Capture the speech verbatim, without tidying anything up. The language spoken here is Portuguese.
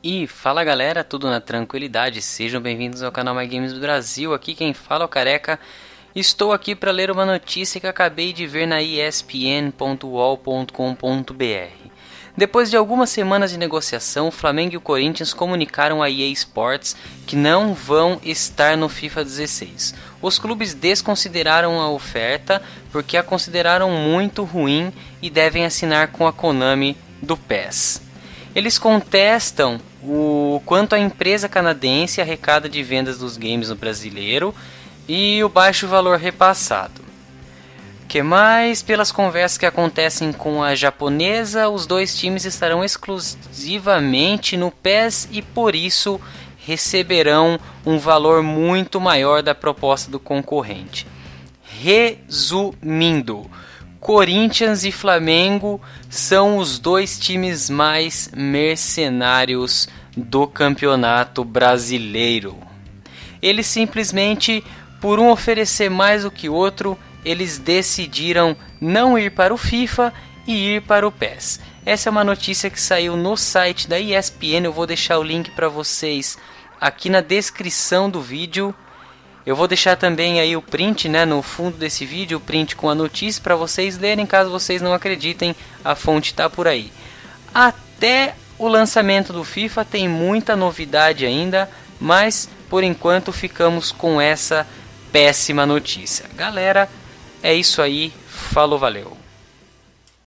E fala galera, tudo na tranquilidade, sejam bem-vindos ao canal My Games do Brasil, aqui quem fala é o Careca. Estou aqui para ler uma notícia que acabei de ver na E S P N ponto U O L ponto com ponto B R. Depois de algumas semanas de negociação, o Flamengo e o Corinthians comunicaram à E A Sports que não vão estar no FIFA dezesseis. Os clubes desconsideraram a oferta porque a consideraram muito ruim e devem assinar com a Konami do P E S. Eles contestam o quanto a empresa canadense arrecada de vendas dos games no brasileiro e o baixo valor repassado. Que mais? Pelas conversas que acontecem com a japonesa, os dois times estarão exclusivamente no P E S e por isso receberão um valor muito maior da proposta do concorrente. Resumindo, Corinthians e Flamengo são os dois times mais mercenários do campeonato brasileiro. Eles simplesmente, por um oferecer mais do que o outro, eles decidiram não ir para o FIFA e ir para o P E S. Essa é uma notícia que saiu no site da E S P N, eu vou deixar o link para vocês aqui na descrição do vídeo. Eu vou deixar também aí o print, né, no fundo desse vídeo, o print com a notícia para vocês lerem, caso vocês não acreditem, a fonte está por aí. Até o lançamento do FIFA tem muita novidade ainda, mas por enquanto ficamos com essa péssima notícia. Galera, é isso aí, falou, valeu!